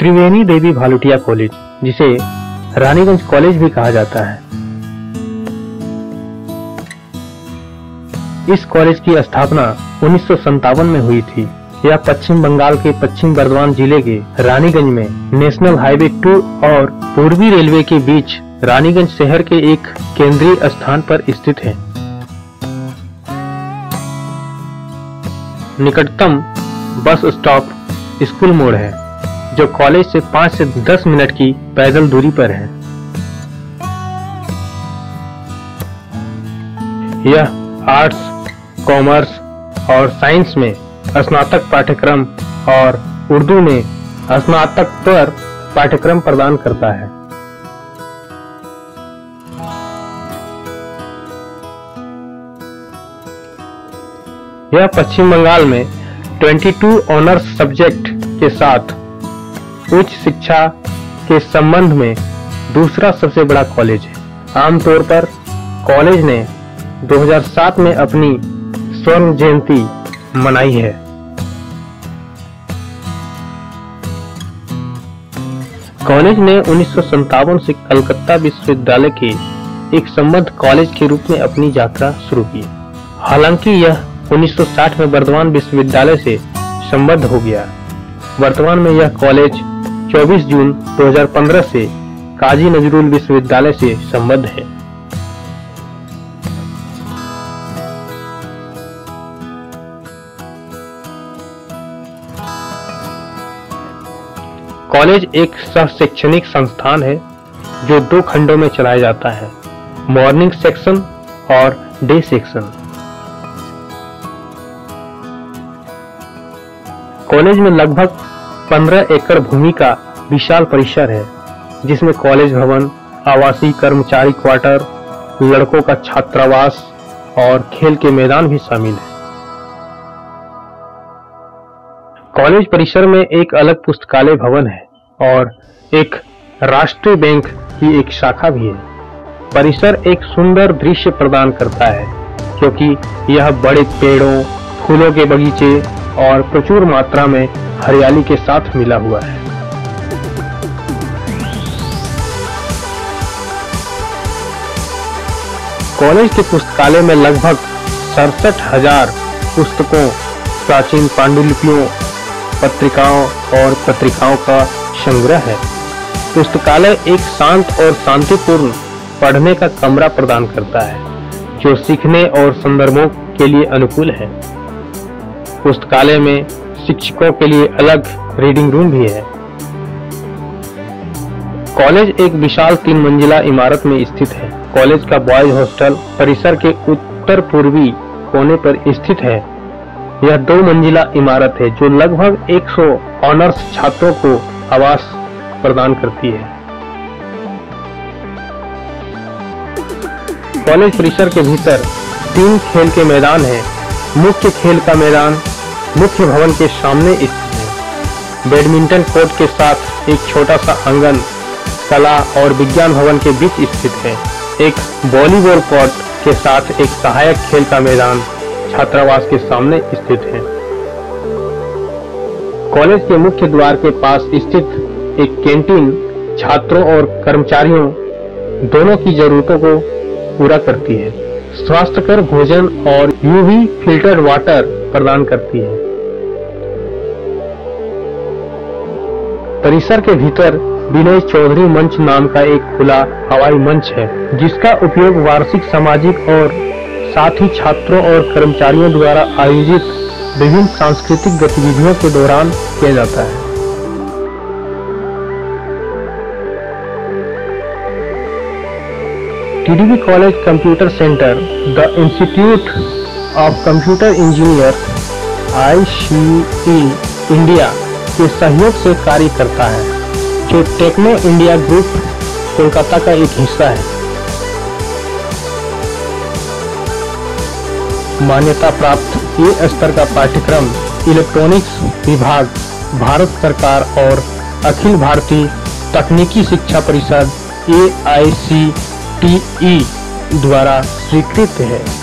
त्रिवेणी देवी भालुटिया college, जिसे Raniganj college भी कहा जाता है। इस कॉलेज की स्थापना 1957 में हुई थी। यह पश्चिम बंगाल के पश्चिम बर्धमान जिले के रानीगंज में नेशनल हाईवे 2 और पूर्वी रेलवे के बीच रानीगंज शहर के एक केंद्रीय स्थान पर स्थित है। निकटतम बस स्टॉप स्कूल मोड़ है, जो कॉलेज से 5 से 10 मिनट की पैदल दूरी पर है। यह आर्ट्स, कॉमर्स और साइंस में स्नातक पाठ्यक्रम और उर्दू में स्नातकोत्तर पाठ्यक्रम प्रदान करता है। यह पश्चिम बंगाल में 22 ऑनर्स सब्जेक्ट के साथ उच्च शिक्षा के संबंध में दूसरा सबसे बड़ा कॉलेज है। आमतौर पर कॉलेज ने 2007 में अपनी स्वर्ण जयंती मनाई है। कॉलेज ने 1957 से कलकत्ता विश्वविद्यालय के एक संबद्ध कॉलेज के रूप में अपनी यात्रा शुरू की। हालांकि यह 1960 में बर्धमान विश्वविद्यालय से संबद्ध हो गया। वर्तमान में यह कॉलेज 24 जून 2015 से काजी नजरुल विश्वविद्यालय से संबद्ध है। कॉलेज एक सह शैक्षणिक संस्थान है जो 2 खंडों में चलाया जाता है, मॉर्निंग सेक्शन और डे सेक्शन। कॉलेज में लगभग 15 एकड़ भूमि का विशाल परिसर है, जिसमें कॉलेज भवन, आवासीय कर्मचारी क्वार्टर, लड़कों का छात्रावास और खेल के मैदान भी शामिल है। कॉलेज परिसर में एक अलग पुस्तकालय भवन है और एक राष्ट्रीय बैंक की एक शाखा भी है। परिसर एक सुंदर दृश्य प्रदान करता है, क्योंकि यह बड़े पेड़ों, फूलों के बगीचे और प्रचुर मात्रा में हरियाली के साथ मिला हुआ है। कॉलेज के पुस्तकालय में लगभग 67,000 पुस्तकों, प्राचीन पांडुलिपियों, पत्रिकाओं और पत्रिकाओं का संग्रह है। पुस्तकालय एक शांत और शांतिपूर्ण पढ़ने का कमरा प्रदान करता है, जो सीखने और संदर्भों के लिए अनुकूल है। पुस्तकालय में शिक्षकों के लिए अलग रीडिंग रूम भी है। कॉलेज एक विशाल 3 मंजिला इमारत में स्थित है। कॉलेज का बॉयज हॉस्टल परिसर के उत्तर पूर्वी कोने पर स्थित है। यह 2 मंजिला इमारत है जो लगभग 100 ऑनर्स छात्रों को आवास प्रदान करती है। कॉलेज परिसर के भीतर 3 खेल के मैदान हैं। मुख्य खेल का मैदान मुख्य भवन के सामने स्थित है। बैडमिंटन कोर्ट के साथ एक छोटा सा आंगन कला और विज्ञान भवन के बीच स्थित है। एक वॉलीबॉल कोर्ट के साथ एक सहायक खेल का मैदान छात्रावास के सामने स्थित है। कॉलेज के मुख्य द्वार के पास स्थित एक कैंटीन छात्रों और कर्मचारियों दोनों की जरूरतों को पूरा करती है। स्वास्थ्यकर भोजन और यूवी फिल्टर्ड वाटर प्रदान करती है। परिसर के भीतर विनय चौधरी मंच नाम का एक खुला हवाई मंच है, जिसका उपयोग वार्षिक सामाजिक और साथ ही छात्रों और कर्मचारियों द्वारा आयोजित विभिन्न सांस्कृतिक गतिविधियों के दौरान किया जाता है। TDV college computer centre the institute of computer engineer ICT India के सहयोग से कार्य करता है, जो टेक्नो इंडिया ग्रुप कोलकाता का एक हिस्सा है। मान्यता प्राप्त ये स्तर का पाठ्यक्रम इलेक्ट्रॉनिक्स विभाग, भारत सरकार और अखिल भारतीय तकनीकी शिक्षा परिषद AICTE द्वारा स्वीकृत है।